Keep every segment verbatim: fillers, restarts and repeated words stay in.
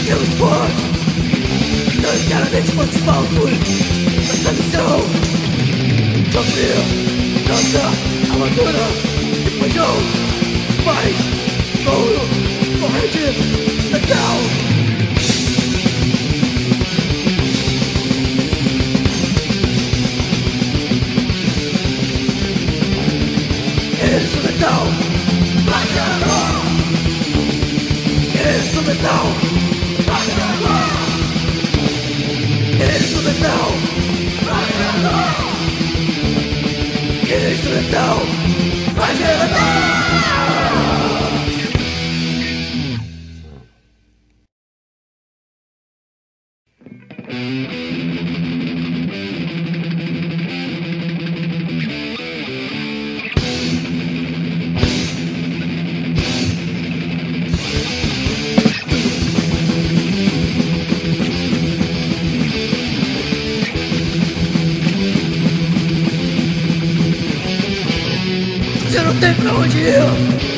Deus forte, não encaramente fontes falsos. Nossa missão, sofrer, dança, amadora, paixão, paz, ouro, corrente, letal. Instrumental, instrumental, instrumental, instrumental, instrumental. Você não tem pra onde ir.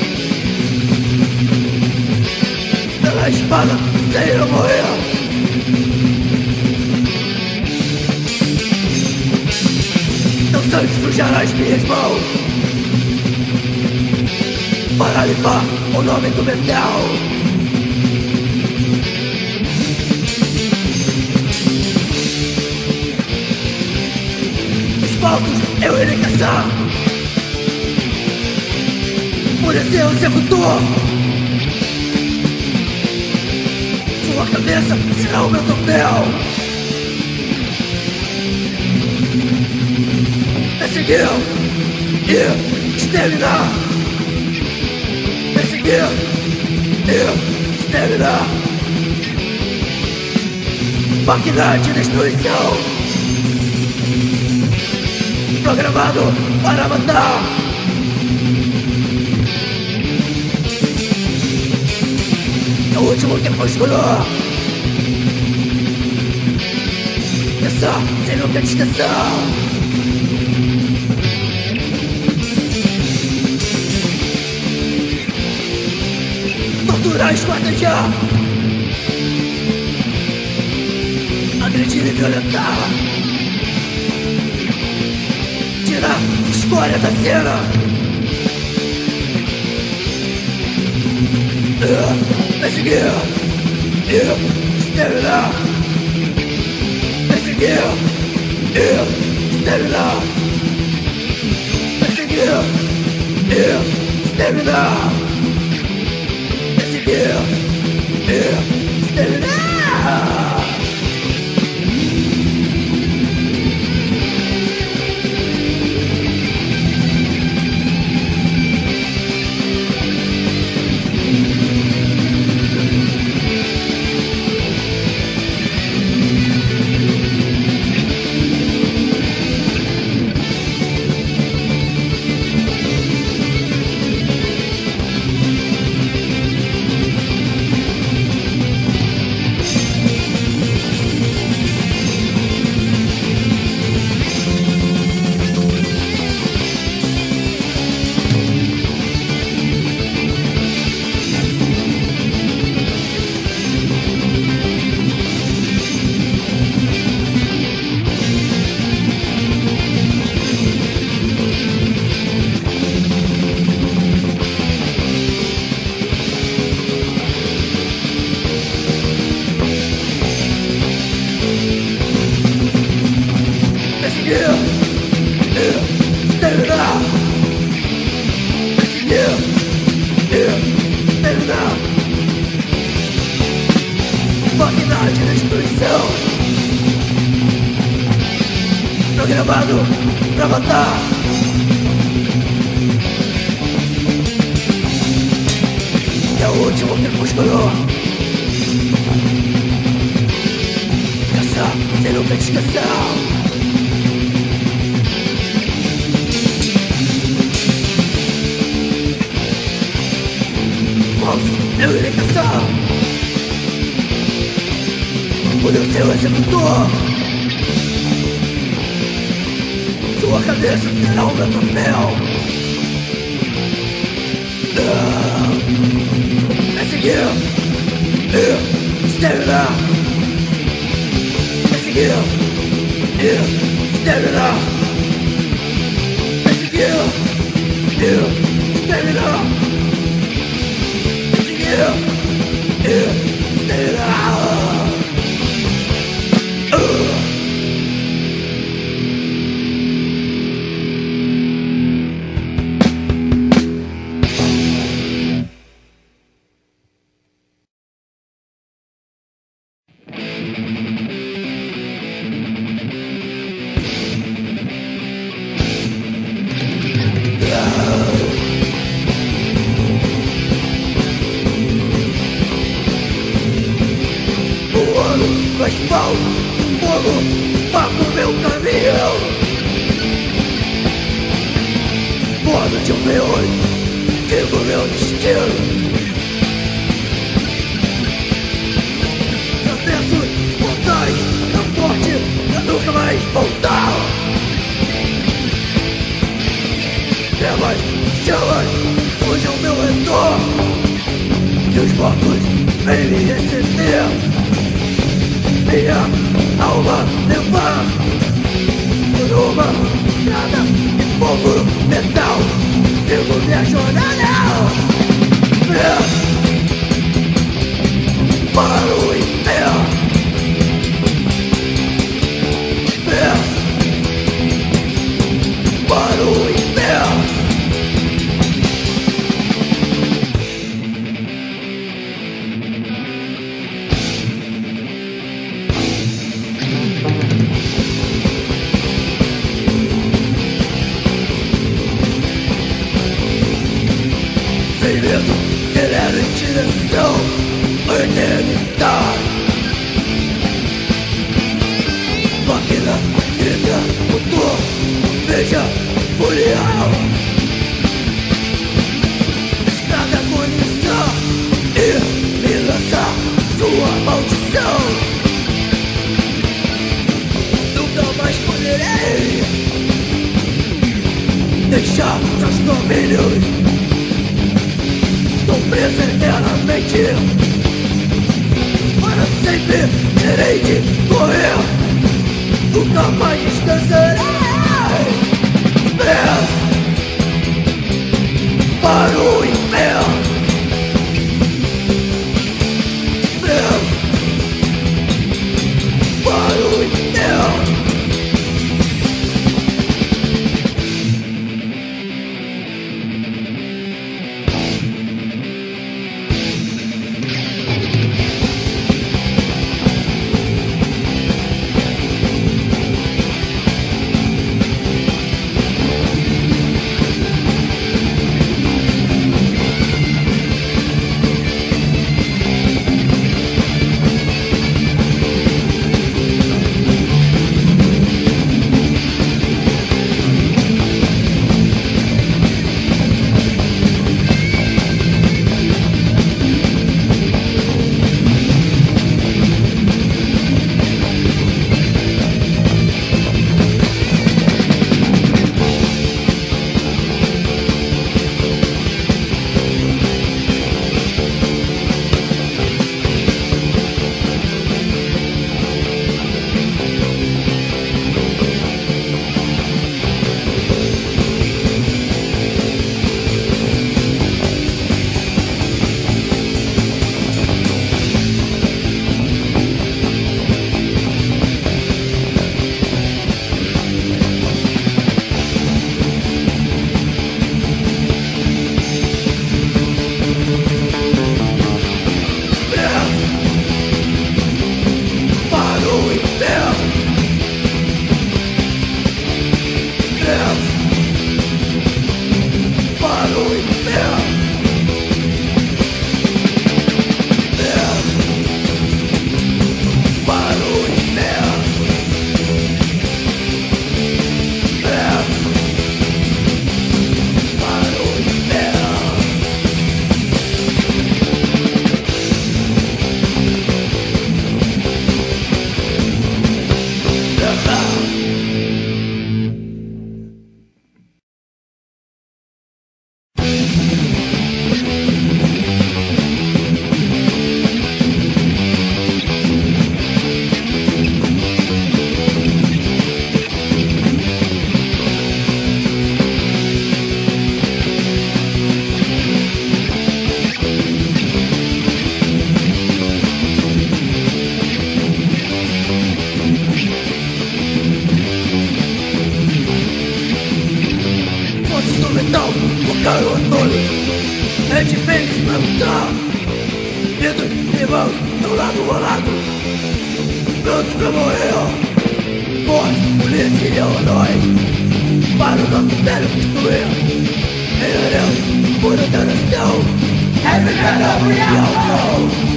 Pela espada, sem eu morrer. Teu sangue sujará as minhas mãos para limpar o nome do metal. Os falsos eu irei caçar. Por esse executor, sua cabeça será o meu troféu. Perseguir e exterminar. Perseguir e exterminar. Máquina de destruição, programado para matar. É o último crepúsculo. Caçar sem nunca descansar. Torturar, esquartejar, agredir e violentar. Tirar escória da cena. Perseguir e exterminar. Perseguir e exterminar. Perseguir e exterminar. Perseguir e exterminar. Máquina de destruição, programado pra matar. É o último crepúsculo. Caçar sem nunca descansar. Eu irei caçar por eu ser o executor. Sua cabeça será o meu troféu. É seguir e stamina. Missing you, you, stamina. Missing you, you, stamina. Missing you, you, stamina. Mas pau, fogo, papo meu caminho. Modo de meu olho, digo meu destino. Cabeços mortais, tão forte, eu nunca mais voltar. Trevas, chamas, fujam meu retorno. E os mortos vêm me receber. Minha alma levar por uma estrada de fogo metal. Sigo minha jornada. Peço para o inferno. Peço para o inferno. Querendo em direção à eternidade. Máquina, grita, motor, veja, folial. Estrada agonizar e me lançar sua maldição. Nunca mais poderei deixar seus domínios. Estou preso eternamente. Para sempre terei de correr. Nunca mais descansarei. Peço para o inferno. Peço para o inferno. Caro Antônio, a gente vem se perguntar. Medo de irmãos, do lado a lado, prontos pra morrer. Forte, polícia e nós, para o nosso império construir. Em por outra nação, é viver a real.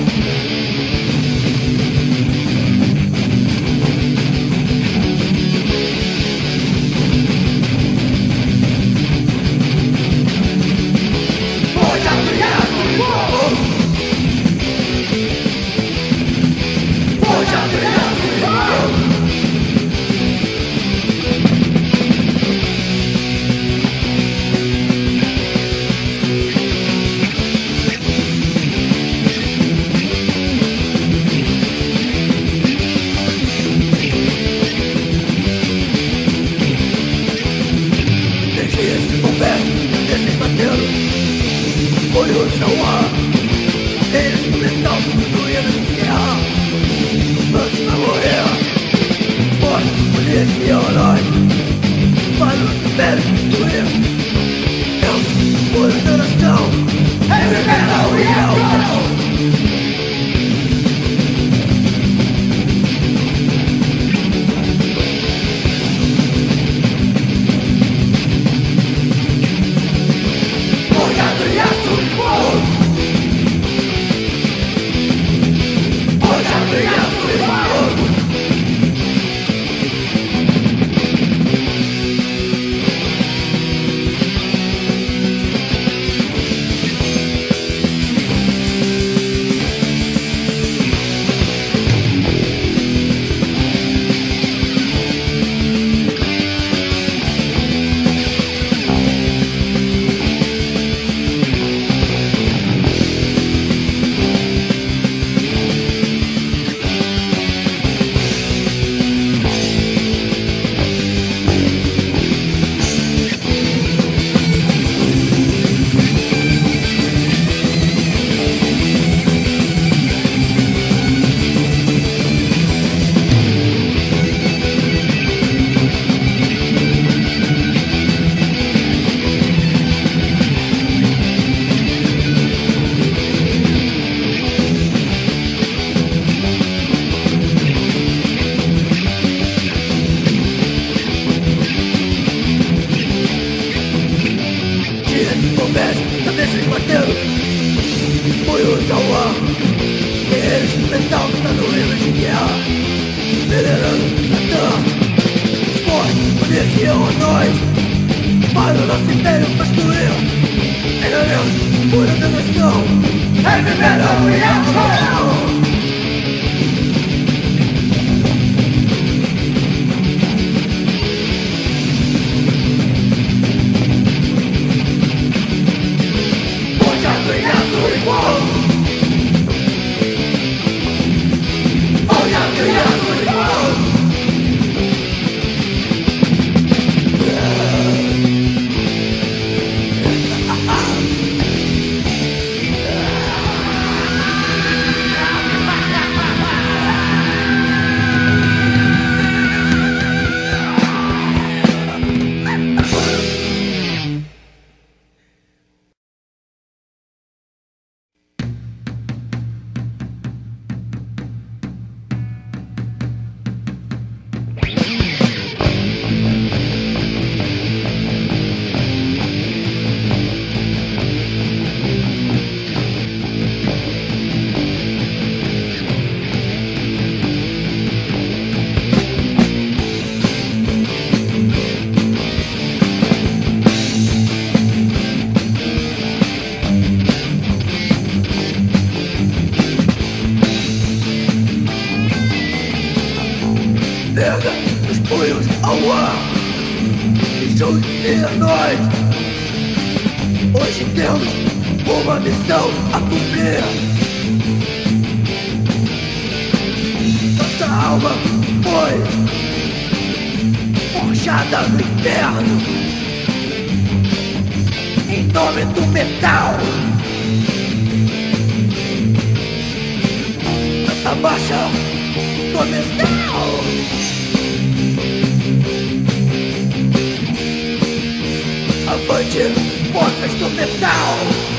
forças do metal.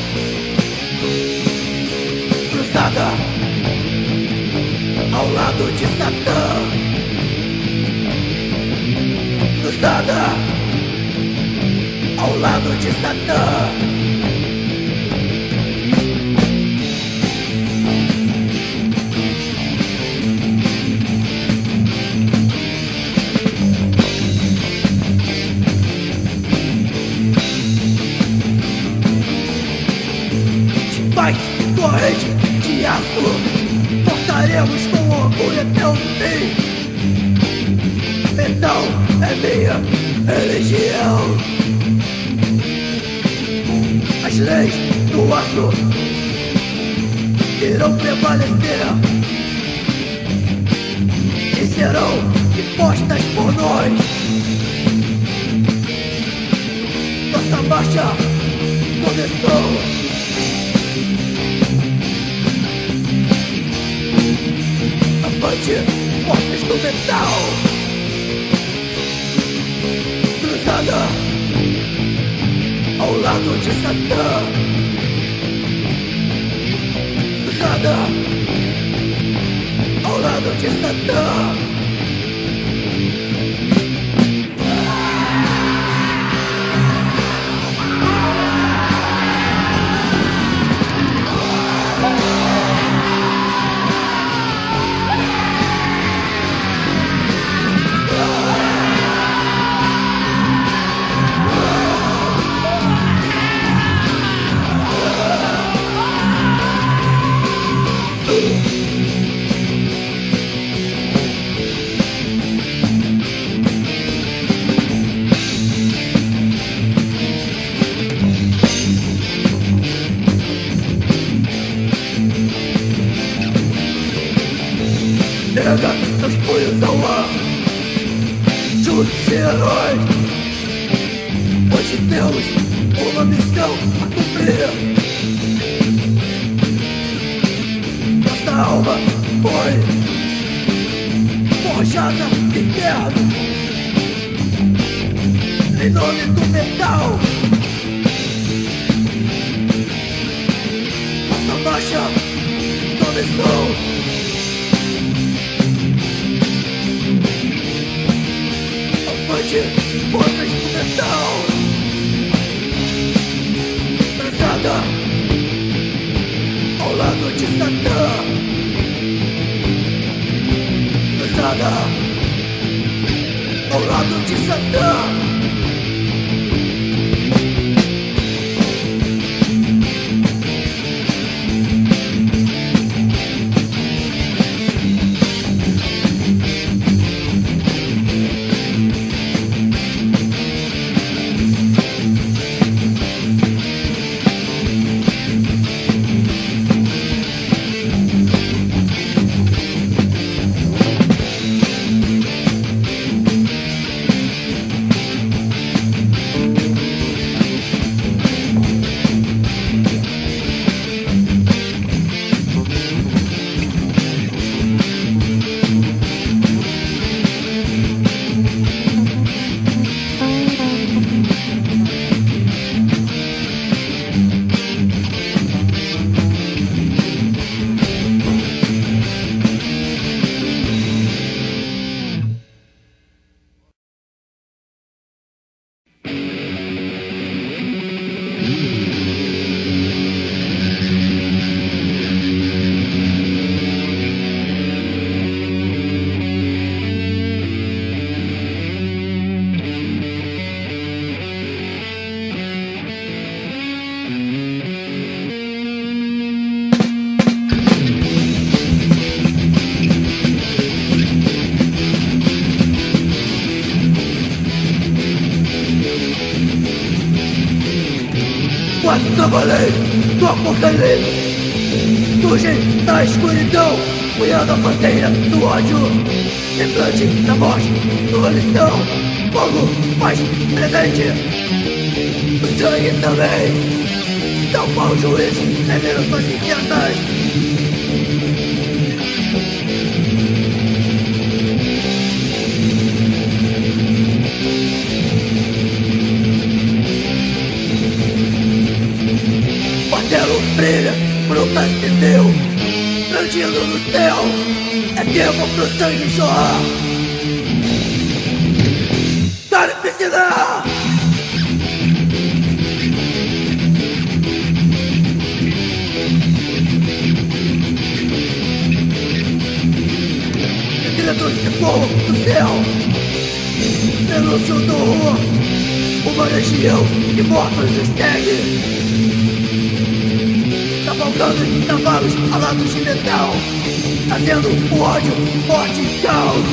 Cruzada ao lado de Satã. Cruzada ao lado de Satã. Vai, corrente de aço, portaremos com orgulho até o fim. Metal é minha religião. As leis do aço irão prevalecer e serão impostas por nós. Nossa marcha começou. Avante, forças do metal. Cruzada ao lado de Satã. Cruzada ao lado de Satã. Erga seus punhos ao ar, junte-se heróis. Hoje temos uma missão a cumprir. Nossa alma foi forjada de guerra em nome do metal. Nossa marcha começou. Forças do metal. Cruzada ao lado de Satã. Cruzada ao lado de Satã. Quatro cavaleiros do apocalipse surgem da escuridão, punhando a bandeira do ódio, semblante da morte, sua lição, fogo mais presente, o sangue também, tão mau juízo, revelam suas intenções. no céu. É tempo pro sangue jorrar. Carnificina! Segredos de fogo do céu. Denúncio do horror. Uma legião de mortos segue. Cavalgando cavalos alados de metal, trazendo o ódio forte e caos.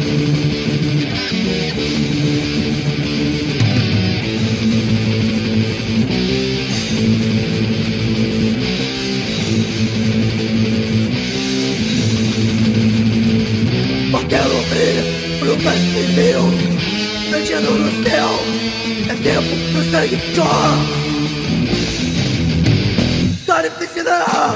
Martelo brilha, brutas e Deus, pedindo no céu. É tempo do sangue jorrar. Carnificina!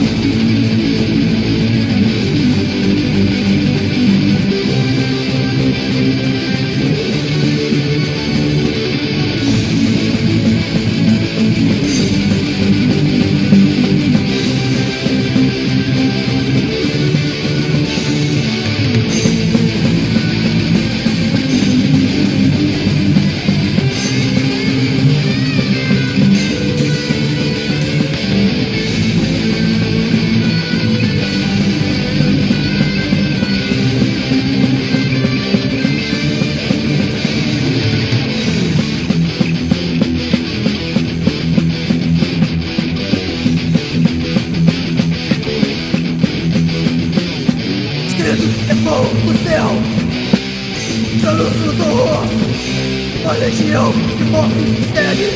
É fogo no céu, denúncio do horror. Uma legião de mortos segue.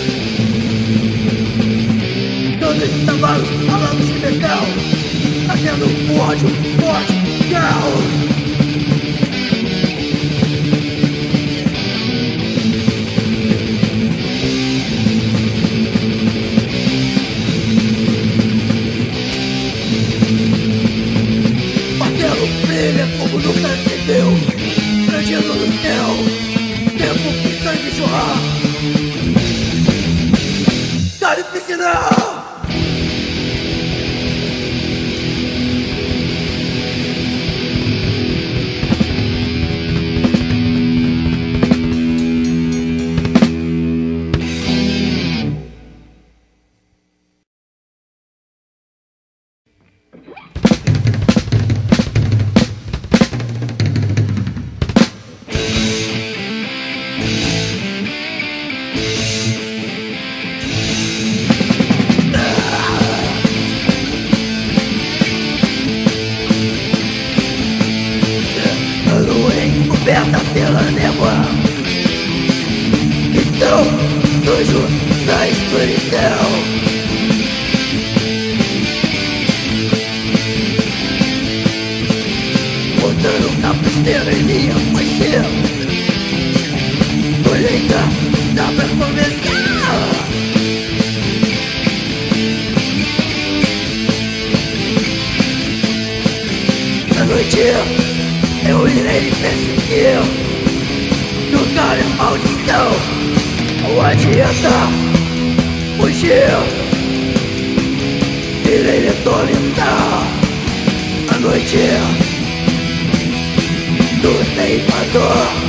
Todos os cavalos alados de metal, trazendo o ódio forte e caos. Brilha como nunca se viu, prendido no céu. Tempo que sangue jorrar. Carnificina! Coberta pela névoa, então sujo da escuridão. Botando na besteira em minha poesia, colheita da performance. Na noite eu irei perseguir, jogar a maldição. Não adianta fugir, irei atormentar a noite do teimador.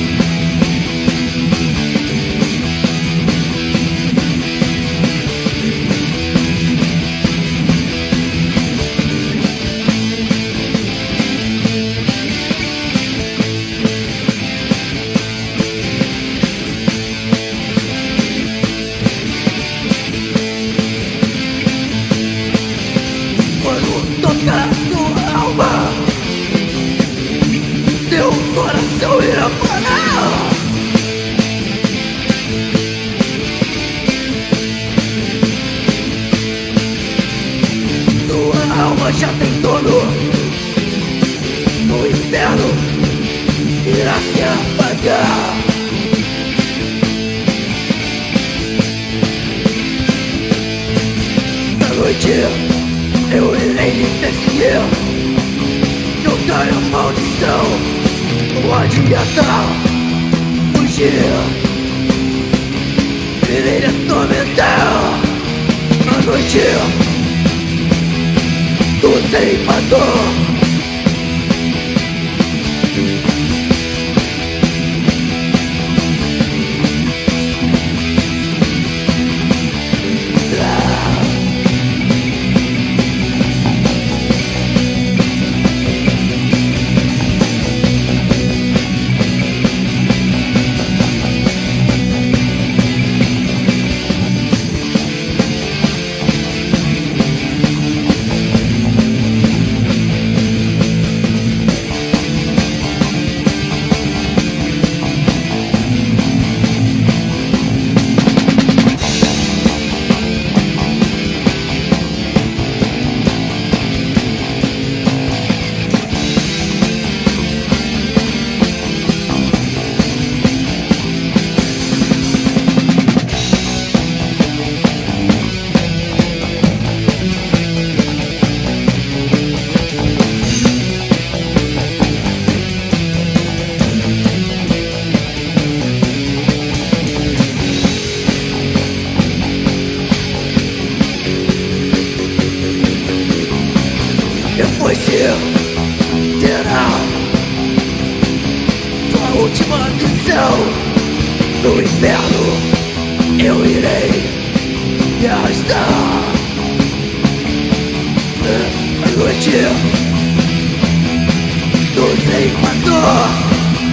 Tocar sua alma, seu coração irá parar. Sua alma já tem dono, no inferno irá se apagar. Na noite eu irei lhe perseguir, jogar a maldição. Não adianta fugir, irei lhe atormentar a noite do ceipador. Depois será sua última missão. No inferno eu irei me arrastar. A noite do ceipador.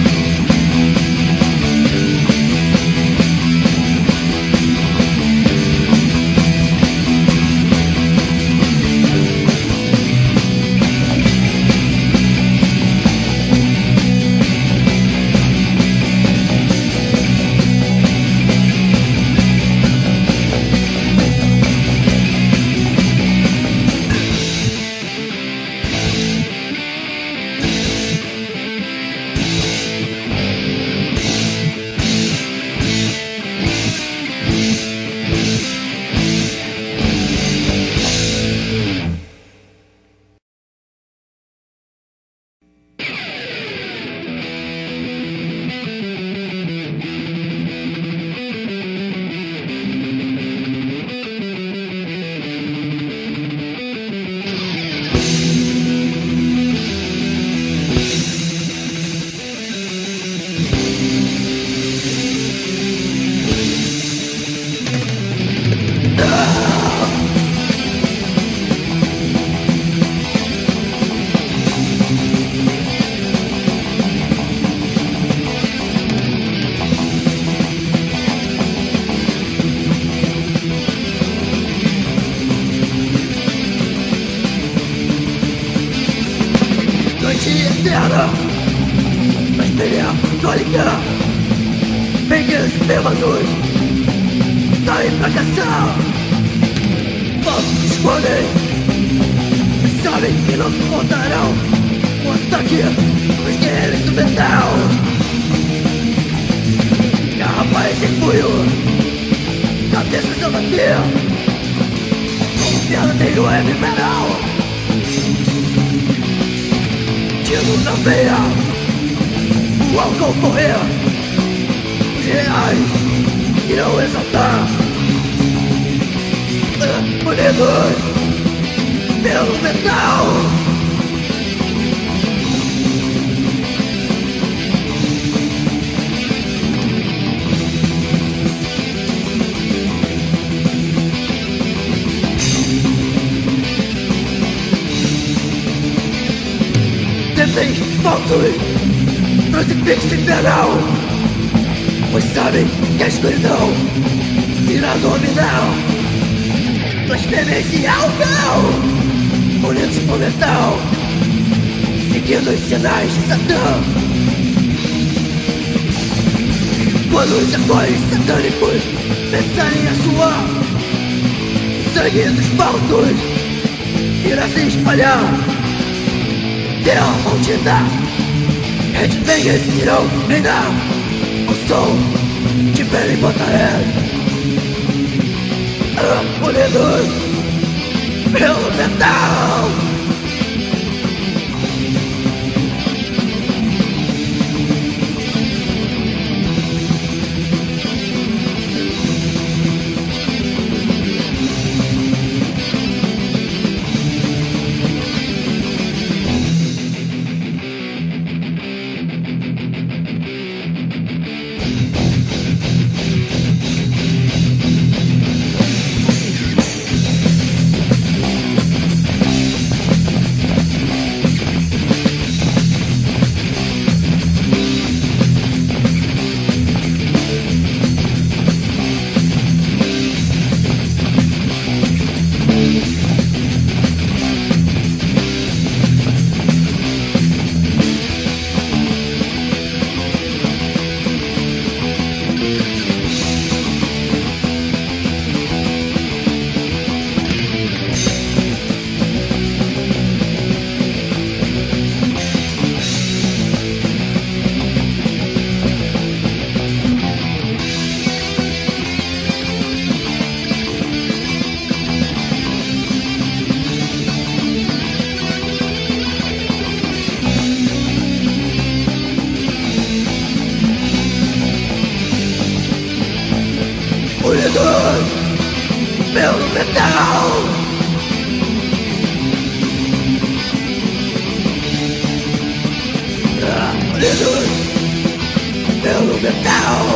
Eterna, mas periódica. Peguei os bêbados, saí pra caçar. Vamos escolher, sabem que não suportarão o ataque dos guerreiros do metal. Garrafas em punho, cabeças a bater. Um verdadeiro heavy metal. Tiro na veia, o álcool correr. Os reais irão exaltar. Unidos pelo metal. Tentem falsos, crucifixo infernal, pois sabem que a escuridão irá dominar. Blasfêmias e álcool, unidos por metal, seguindo os sinais de Satã. Quando os atores satânicos pensarem a suar, o sangue dos falsos irá se espalhar. Terra maldita, headbangers irão reinar ao som de Belly Motorhead. Unidos pelo metal. Unidos pelo metal. Ah, unidos pelo metal.